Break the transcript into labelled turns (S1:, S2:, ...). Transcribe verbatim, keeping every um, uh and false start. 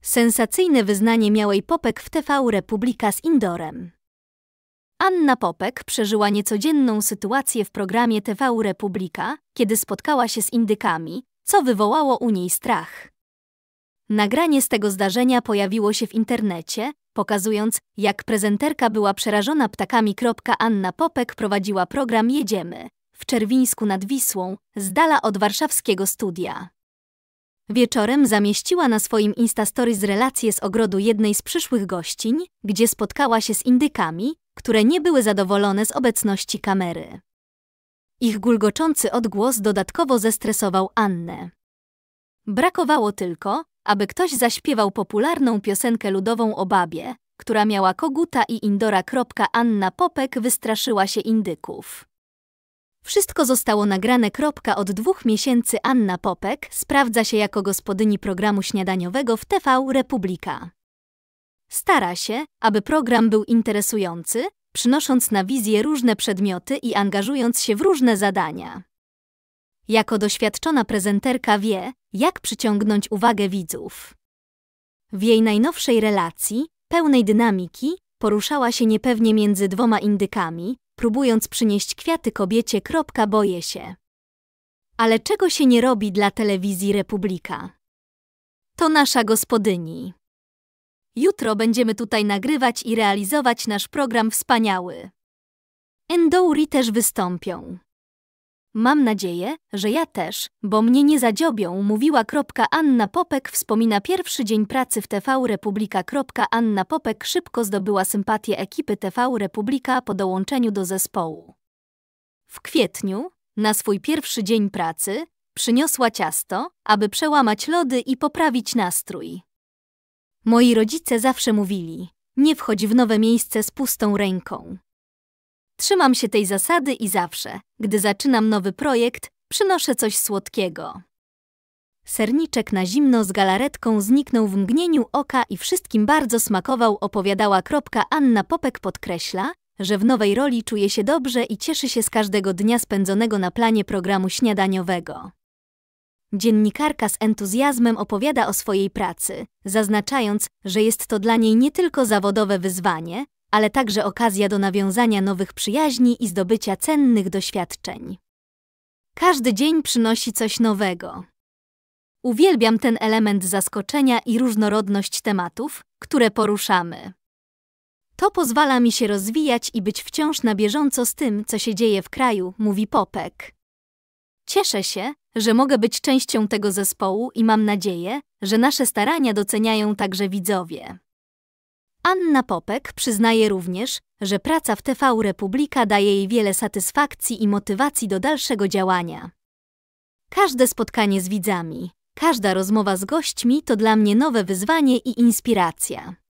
S1: Sensacyjne wyznanie Miałej Popek w T V Republika z Indorem. Anna Popek przeżyła niecodzienną sytuację w programie T V Republika, kiedy spotkała się z indykami, co wywołało u niej strach. Nagranie z tego zdarzenia pojawiło się w internecie, pokazując, jak prezenterka była przerażona ptakami. Anna Popek prowadziła program Jedziemy w Czerwińsku nad Wisłą, z dala od warszawskiego studia. Wieczorem zamieściła na swoim Instastories relację z ogrodu jednej z przyszłych gościń, gdzie spotkała się z indykami, które nie były zadowolone z obecności kamery. Ich gulgoczący odgłos dodatkowo zestresował Annę. Brakowało tylko, aby ktoś zaśpiewał popularną piosenkę ludową o babie, która miała koguta i indora. Anna Popek wystraszyła się indyków. Wszystko zostało nagrane. Od dwóch miesięcy Anna Popek sprawdza się jako gospodyni programu śniadaniowego w T V Republika. Stara się, aby program był interesujący, przynosząc na wizję różne przedmioty i angażując się w różne zadania. Jako doświadczona prezenterka wie, jak przyciągnąć uwagę widzów. W jej najnowszej relacji, pełnej dynamiki, poruszała się niepewnie między dwoma indykami, próbując przynieść kwiaty kobiecie. Boję się. Ale czego się nie robi dla telewizji Republika? To nasza gospodyni. Jutro będziemy tutaj nagrywać i realizować nasz program wspaniały. Endouri też wystąpią. Mam nadzieję, że ja też, bo mnie nie zadziobią, mówiła. Anna Popek wspomina pierwszy dzień pracy w T V Republika. Anna Popek szybko zdobyła sympatię ekipy T V Republika po dołączeniu do zespołu. W kwietniu, na swój pierwszy dzień pracy, przyniosła ciasto, aby przełamać lody i poprawić nastrój. Moi rodzice zawsze mówili: nie wchodź w nowe miejsce z pustą ręką. Trzymam się tej zasady i zawsze, gdy zaczynam nowy projekt, przynoszę coś słodkiego. Serniczek na zimno z galaretką zniknął w mgnieniu oka i wszystkim bardzo smakował, opowiadała. Anna Popek podkreśla, że w nowej roli czuje się dobrze i cieszy się z każdego dnia spędzonego na planie programu śniadaniowego. Dziennikarka z entuzjazmem opowiada o swojej pracy, zaznaczając, że jest to dla niej nie tylko zawodowe wyzwanie, ale także okazja do nawiązania nowych przyjaźni i zdobycia cennych doświadczeń. Każdy dzień przynosi coś nowego. Uwielbiam ten element zaskoczenia i różnorodność tematów, które poruszamy. To pozwala mi się rozwijać i być wciąż na bieżąco z tym, co się dzieje w kraju, mówi Popek. Cieszę się, że mogę być częścią tego zespołu i mam nadzieję, że nasze starania doceniają także widzowie. Anna Popek przyznaje również, że praca w T V Republika daje jej wiele satysfakcji i motywacji do dalszego działania. Każde spotkanie z widzami, każda rozmowa z gośćmi to dla mnie nowe wyzwanie i inspiracja.